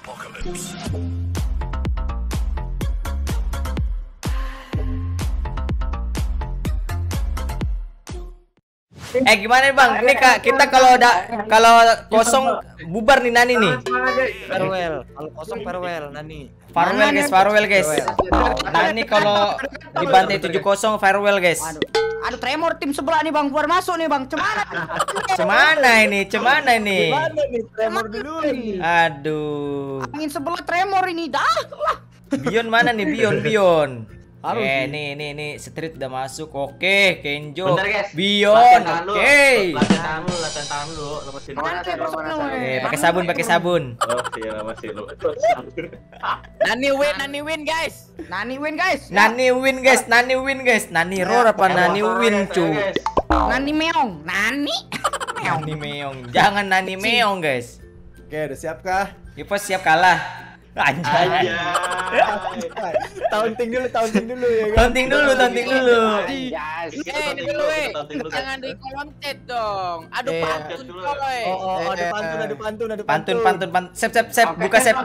Gimana nih Bang? Ini kita kalau kosong bubar nih Nani nih. Farewell. Kalau kosong farewell Nani. Farewell guys. Nani kalau dibantai 7-0 farewell guys. Aduh tremor tim sebelah nih Bang, keluar masuk nih Bang. Cemana ini? Gimana nih tremor dulu nih? Aduh. Angin sebelah tremor ini dah lah. Bion mana nih? Bion. Nih street udah masuk. Oke, Kenjo. Bentar, guys. Bion. Oke. Latihan tangan dulu, lemesin. Pakai sabun. Oh, iya masih lu. Nani win guys. Nani win guys. Nani roar apa Nani win cu? Nani meong. Nani meong. Jangan Nani meong guys. Oke, udah siap kah? Ipos siap kalah. Anjay. Taunting dulu ya kan? Taunting dulu. Ini dulu jangan di kolom chat dong. Aduh pantun coy. Ada pantun. Pantun. Sep. Buka sep.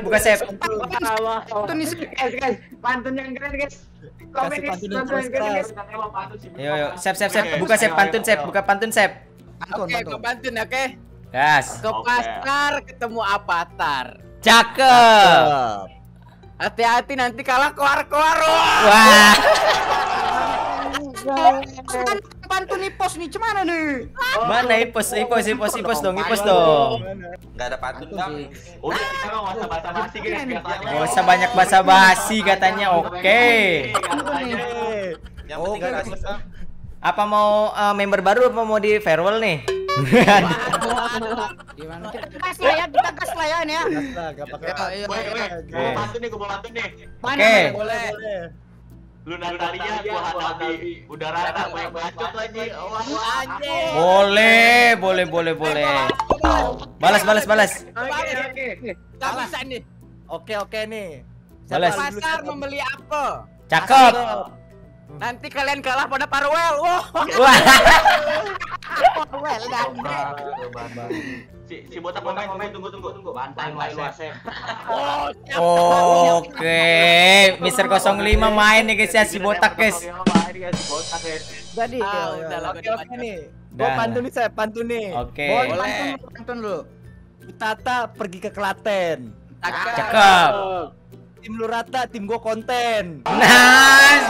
Itu nih Guys, pantun yang keren guys. Kasih pantun yang keras. Yo. Sep. Buka pantun sep. Oke, ke pantun oke. Gas. Ke pasar ketemu avatar. Cakep. Hati-hati nanti kalah keluar. Wah. pantun Ipos nih cemana nih? Mana Ipos dong. Enggak ada pantun Bang. Udah kita mau basa-basi guys. Gak usah banyak basa-basi katanya. Oke. Yang penting kasih. Apa mau member baru apa mau di farewell nih? Gimana? Kita gas lah ya ini ya. Gak pakai. Gue mau pantun nih. Oke. Boleh. Lu Natalia gua hadapi udara tak banyak bacot lagi. Boleh. Balas. Gak bisa nih. Oke nih. Balas. Pasar membeli apa? Cakep. Nanti kalian kalah pada farewell. Wah. Well dah. Si botak pemain tunggu. Bantai lu Asep. Oke. Mister 05 main nih guys ya si botak guys. Jadi oke nih. Gua pantun nih. Oke. Boleh. Pantun lu. Tata pergi ke Klaten. Cakep. Tim lu rata, tim gua konten. Nice.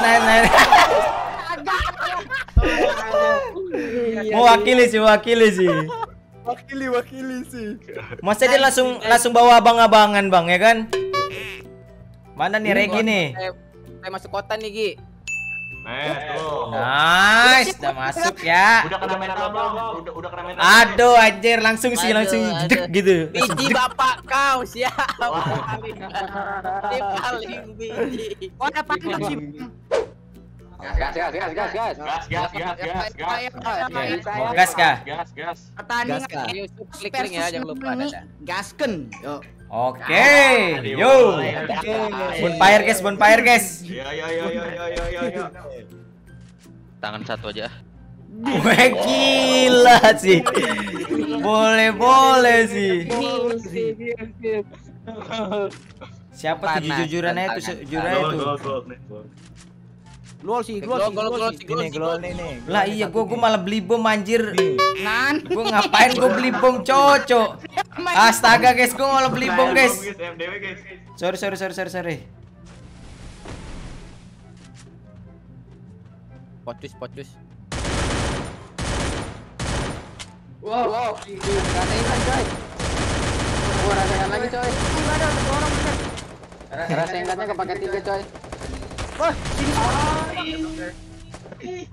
Mewakili sih. Wakili sih. Masa dia langsung bawa abang-abangan Bang ya kan? Mana nih Regi nih? Saya masuk kota nih Gi. Tuh. Nice, udah masuk ya. Udah kena mental belum? Udah kena mental. Aduh anjir langsung jedek gitu. Biji bapak kau siapa? Paling biji. Oh ada pantun sih. Gas. Pertandingan Klik link ya jangan lupa ada. Gasken. Yuk. Oke, yo. Bonfire guys. Iya. Tangan satu aja. Wah gila sih. Boleh sih. Siapa tuh jujurannya itu? Gol nih. Lah iya gua malah beli bom anjir. Gua ngapain gua beli bom cocok. Astaga guys, gua malah beli bom guys. Sorry. Potus. Wow. Rasain coy. Rasain lagi coy. Ada orang bener. Rasainnya kepake 3 coy. Wah, sini.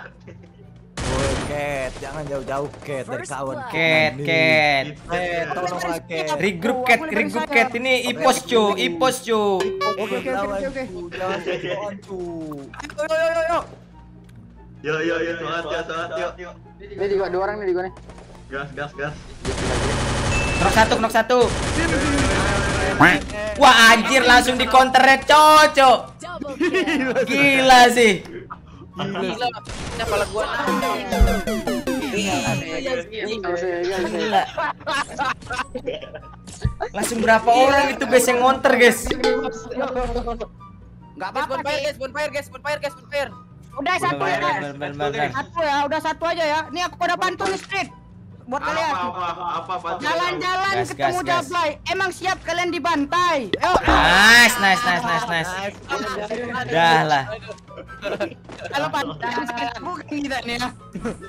Cat, jangan jauh-jauh Cat dari kawan. Cat. Tolonglah Cat. Regroup Cat ini Ipos cu. Oke. Jangan cu. Yo, semangat yuk. Ini juga 2 orang nih di gua nih. Gas. Knock satu. Wah anjir langsung di counternya cocok. Gila sih. Gila. Kepala gua Gila. Langsung berapa orang itu guys yang ngonter guys? Enggak apa-apa, bonfire guys. Udah satu ya. Bener. Satu ya, udah satu aja ya. Nih aku udah pantun nih street. Buat kalian. Apa? Jalan-jalan Gas, ketemu gas, gas. Jablay. Emang siap kalian dibantai? Ayo. Nice. Dah lah. Kalau bantai bukan kita nih ya.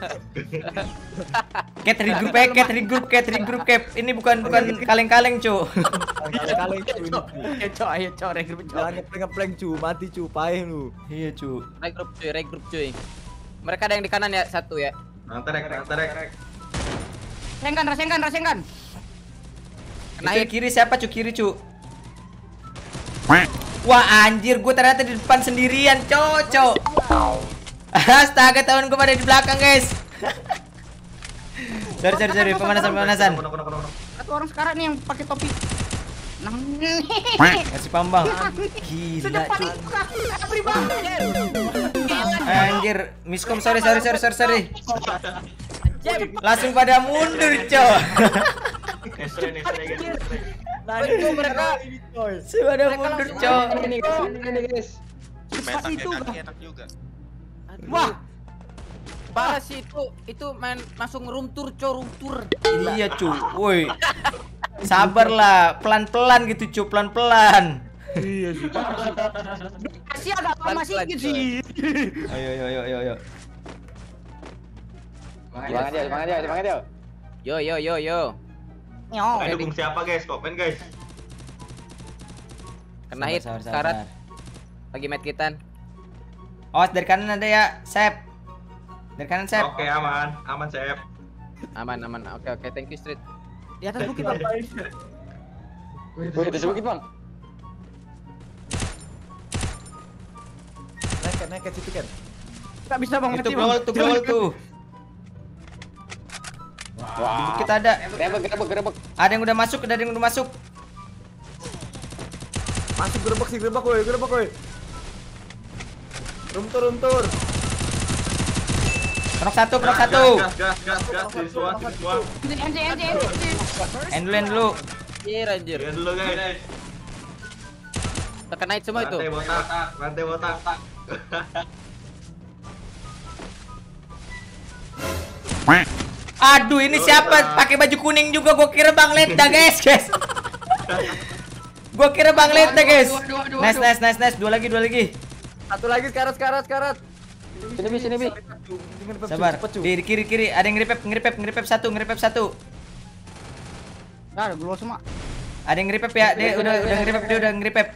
Cat regroup. Ini bukan kaleng-kaleng, cu. Kali-kali cu ini. Ayo cok, regroup cok. Jangan ngepleng cu, mati cu, payah lu. Iya, cu. Regroup cuy. Mereka ada yang di kanan ya, satu ya. Ranterek. Rasengan. Itu kiri siapa, cu? Kiri, cu. Wah, anjir, gue ternyata di depan sendirian, cocok. Astaga, temen gue pada di belakang, guys. Sorry, pemanasan. Satu orang sekarang nih yang pakai topi. Nah, Kasih pambang. Gila, sudah cu. panik Anjir, miskom, sorry. Langsung pada mundur, cok. Itu mereka Pada mundur, cok. Ini guys. itu. enak juga. Wah, parah sih itu main langsung room tour. Iya, cu. Woi. Sabarlah, pelan-pelan gitu, cu, pelan-pelan. Iya sih. masih agak lama sedikit sih. Ayo. Semangat ya. Yo. Yo. Dukung siapa guys? Komen guys. Kena hit Sabar. karat lagi medkitan. Awas dari kanan ada ya, Sep. Dari kanan, Sep. Oke, aman Chef. Aman. Oke, thank you street. Di atas bukit bang. Itu sebut bang. Naik ke situ kan. Gak bisa bang. Itu mati, Bang. gol tuh. Di bukit ada. Gerebek. Ada yang udah masuk. Masuk gerebek woi. Room tour. Knock satu. Gas. Sini semua. End dulu. Iya anjir. Lihat dulu guys. Terkena hit semua itu. Rantai botak. Aduh, ini siapa? Pakai baju kuning juga. Gua kira Bang Leda, guys. Gua kira Bang Leda, guys. Nice. Dua lagi. Satu lagi karat. Sini bi. Sabar. Di kiri. Ada yang ngeripep satu. Nah, ada gua semua. Ada yang ngeripep ya. Dia udah ngeripep.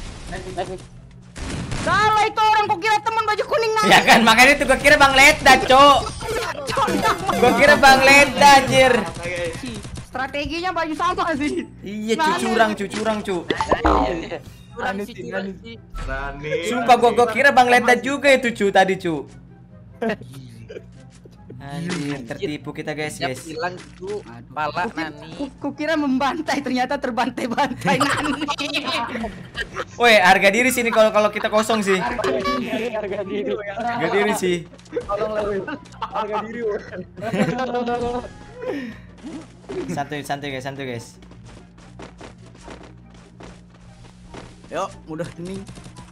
Salah itu orang, kok kira teman baju kuning nang. Ya kan, makanya itu gua kira Bang Leda, cok. Gua kira Bang Leda, anjir. Strateginya baju sama sih. Iya, curang, cu. Rani. Sumpah gua kira Bang Leda juga itu, cu, tadi, cu. Anjir, tertipu kita, guys. Hilang cu, pala Nani. Kukira membantai, ternyata terbantai-bantai Nani. Woi, harga diri sini kalau kita kosong sih. Harga Harga diri sih. Harga diri woi. Santuy guys. Yuk, mudah hening.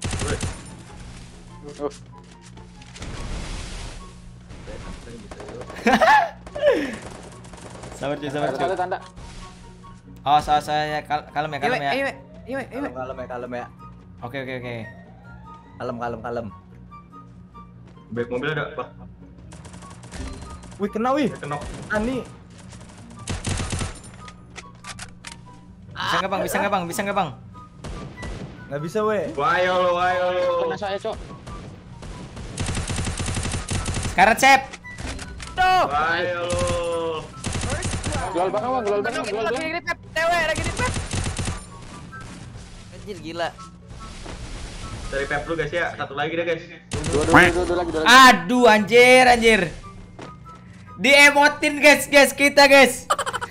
Sabar cu. Satu tanda. Oh, saya kalem ya. Iya. Kalem ya. Oke. Kalem. Baik mobil ada, Pak. Wih, kena wih. Kena. Ani. Bisa nggak bang? Nggak bisa weh. Ayo lo. Kena saya, Cok. Karat, Sep. Ayo lo. Jual barang. Lagi ripep, lagi ripep. Anjir gila. Dari pep dulu guys ya. Satu lagi deh guys. Dua lagi. Aduh, anjir. Diemotin guys kita guys.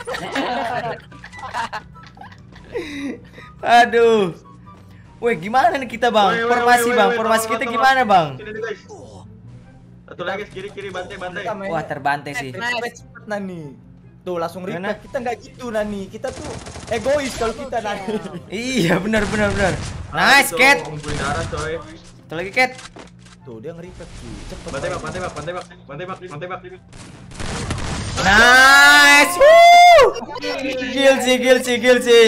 Aduh. Woi, gimana nih kita, Bang? Formasi kita gimana, Bang? Sini deh guys. Satu lagi kiri bantai. Wah, terbantai sih. Cepet Nani. Tuh langsung Mana? repack. Kita nggak gitu Nani. Kita tuh egois kalau kita Nani. Iya, benar. Nice, Cat. Ngumpulin darah coy. Satu lagi, Cat. Tuh dia nge-repack cuy. Cepet. Mantap. Nice. Woo! Gil sih.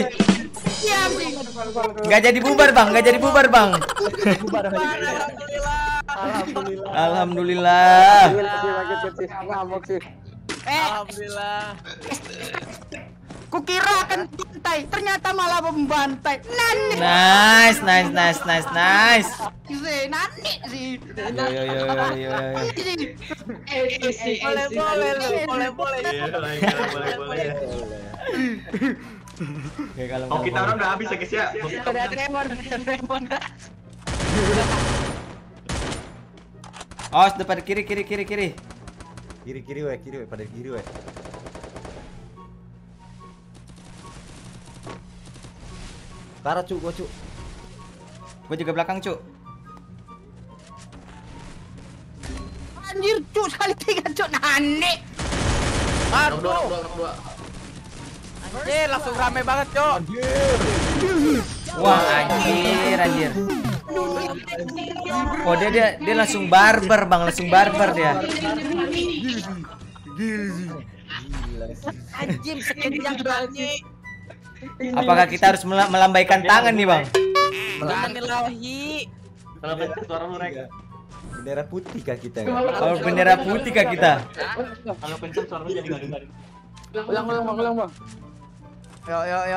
Gak jadi bubar, Bang. Bubar. Alhamdulillah. Kecil. Ngamuk sih. Alhamdulillah. Kukira akan bantai, ternyata malah membantai. Nani. Nice. Nani sih. Yo. Boleh. Boleh. Oke, kalau Oh, kita orang udah habis ya, guys ya. Ada Tremor. Oh, depan kiri. Kiri we, pada kiri we. Karat cu, gua cu. Gua juga belakang, Cuk. Anjir, cuk sekali 3 cuk Nani. Aduh. Anjir, langsung rame banget, Cok. Wah, anjir. Oh, dia langsung barbar, Bang, dia. Anjing sekian banyak. Apakah kita harus melambaikan tangan nih, Bang? Bismillahirrahmanirrahim. Kalau pencet suara lu, Rek. Bendera putih kah kita? Kalau bendera putih kah kita? Kalau pencet suara lu jadi enggak dengar. Ulang, Bang. Yo.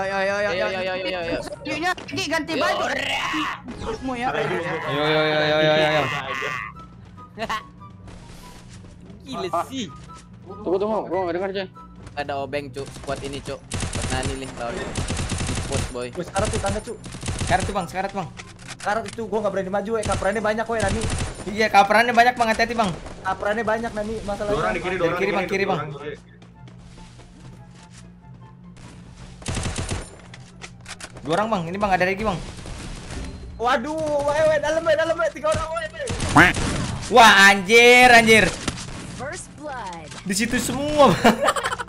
Ini ganti baju. Mau ya. Yo. Gila sih. Tunggu, gua enggak dengar, coy. Ada obeng, Cuk. Squad ini, Cuk. Buat Nani nih lawan. Post boy. Wes karat tuh tanda cu. Sekarat, Bang. Karat itu gua nggak berani maju we. Kaperannya banyak we Nani. Iya, kaperannya banyak, Bang. Hati-hati, Bang. Kaperannya banyak Nani Dua orang masalahnya. di kiri, Dari kiri, Bang, kiri, Bang. Dua orang, Bang. Ini, Bang, ada lagi, Bang. Waduh, we dalam we 3 orang we. Wah, anjir. First blood. Di situ semua, Bang.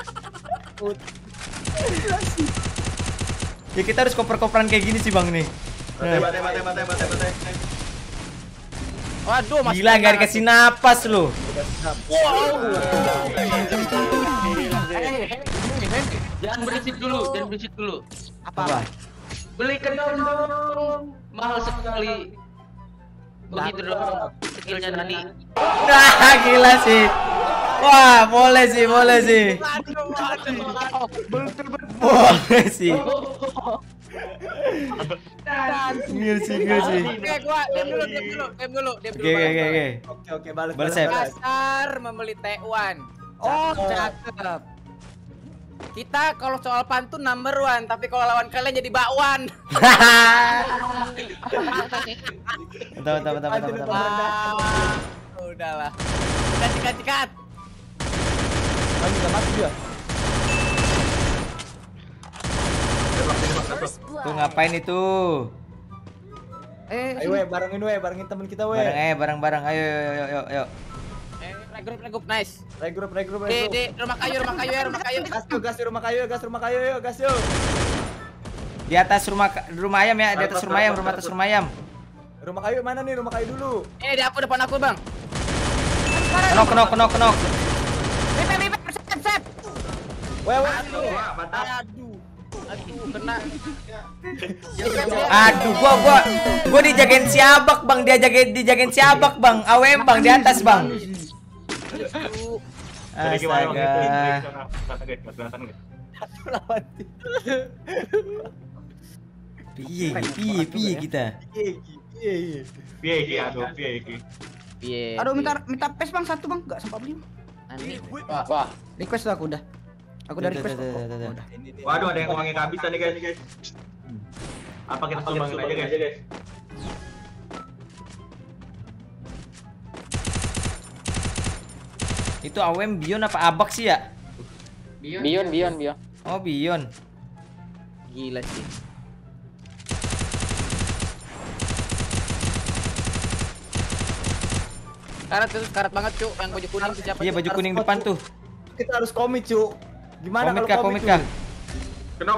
Ya kita harus koper-koperan kayak gini sih, Bang, nih. Bate. Waduh, masih Gila, gak dikasih napas lo. Jangan berisik dulu. Apa? Belikan dong. Mahal sekali. Begitu dong. Skillnya Nani. Nah, gila sih. Wah, boleh sih. Boleh sih. Ngir sih. Oke, gua diam dulu. Oke. Balas. Balas, Sep. Dasar membeli T1. Oh, cakep. Kita kalau soal pantun number 1, tapi kalau lawan kalian jadi bakwan. Bentar. Udahlah. Cikat. Kami enggak mati dia. First blood. Tuh ngapain itu? Ayo we, barengin teman kita we. Bareng. Ayo. Regroup, nice. Regroup. Di rumah kayu. Gas rumah kayu yuk. Di atas rumah ayam ya, rumah atas rumah ayam. Rumah kayu mana nih? Rumah kayu dulu. Ini di depan aku, Bang. Kenok. Sep. Wewe. Aduh, kena. Aduh, gua dijagain si Abak, Bang. Dijagain si Abak, Bang. AWM, Bang, di atas, Bang. Astaga. Piye kita? Piye. Aduh, minta pes Bang, 1 Bang. Enggak sempat beli. Wah, Request aku udah. Aku udah request. Tuh. Udah. Waduh, ada yang uangnya kehabisan nih, guys. Apa kita sumbangin aja, guys? Itu AWM Bion apa Abak sih ya? Bion. Oh, Bion. Gila sih. Karat banget, Cuk. Yang baju kuning itu siapa? Iya, baju kuning depan tuh. Kita harus komit, cu. Gimana Komit kalau kah, komit kah? Kena.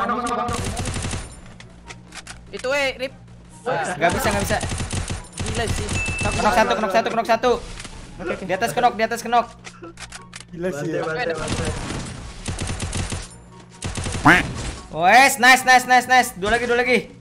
Itu Rip. Nggak bisa. Gila sih. Kenok satu. Di atas kenok. Gila sih. Wes, nice. Dua lagi.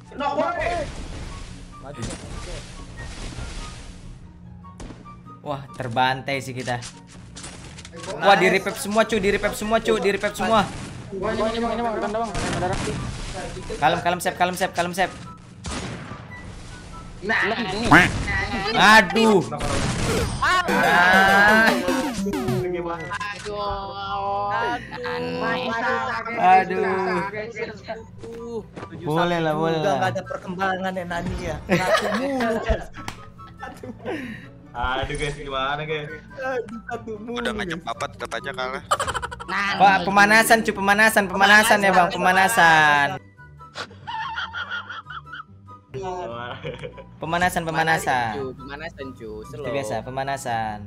Wah, terbantai sih kita. Wah, di revive semua, cu. Di revive semua. Ini bang, tanda bang. Kalem, sep. Aduh. Aduh. Boleh lah. Enggak ada perkembangan ya Nani ya. Satu mulu. Aduh guys, gimana guys? Satu mulu. Udah ngajak papat katanya kalah. Pak, pemanasan ya bang, pemanasan. Pemanasan. Pemanasan cu. Seperti biasa, pemanasan.